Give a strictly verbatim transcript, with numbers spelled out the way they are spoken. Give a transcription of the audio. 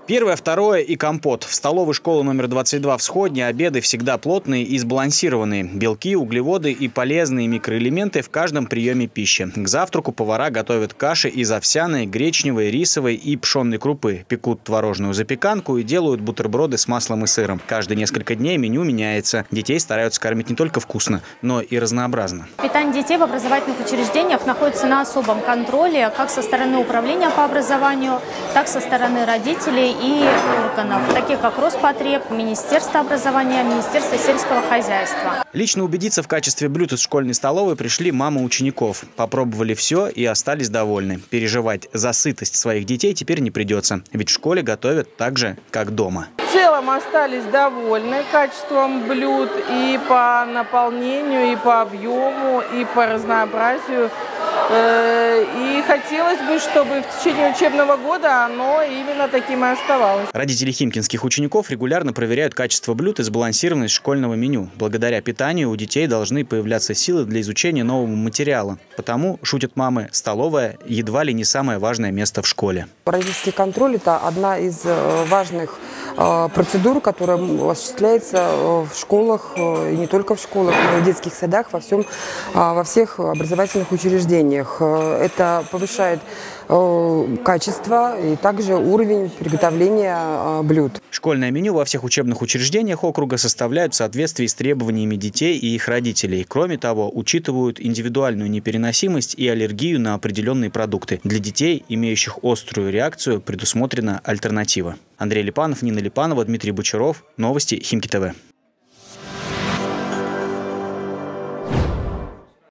Первое, второе и компот. В столовой школы номер двадцать два в Сходне обеды всегда плотные и сбалансированные. Белки, углеводы и полезные микроэлементы в каждом приеме пищи. К завтраку повара готовят каши из овсяной, гречневой, рисовой и пшенной крупы. Пекут творожную запеканку и делают бутерброды с маслом и сыром. Каждые несколько дней меню меняется. Детей стараются кормить не только вкусно, но и разнообразно. Питание детей в образовательных учреждениях находится на особом контроле как со стороны управления по образованию, так со стороны родителей и органов, таких как Роспотреб, Министерство образования, Министерство сельского хозяйства. Лично убедиться в качестве блюд из школьной столовой пришли мамы учеников. Попробовали все и остались довольны. Переживать за сытость своих детей теперь не придется, ведь в школе готовят так же, как дома. В целом остались довольны качеством блюд и по наполнению, и по объему, и по разнообразию. И хотелось бы, чтобы в течение учебного года оно именно таким и оставалось. Родители химкинских учеников регулярно проверяют качество блюд и сбалансированность школьного меню. Благодаря питанию у детей должны появляться силы для изучения нового материала. Потому, шутят мамы, столовая едва ли не самое важное место в школе. Родительский контроль – это одна из важных процедур, которая осуществляется в школах, и не только в школах, но и в детских садах, во, всем, во всех образовательных учреждениях. Это повышает качество и также уровень приготовления блюд. Школьное меню во всех учебных учреждениях округа составляют в соответствии с требованиями детей и их родителей. Кроме того, учитывают индивидуальную непереносимость и аллергию на определенные продукты. Для детей, имеющих острую реакцию, предусмотрена альтернатива. Андрей Липанов, Нина Липанова, Дмитрий Бочаров. Новости Химки ТВ.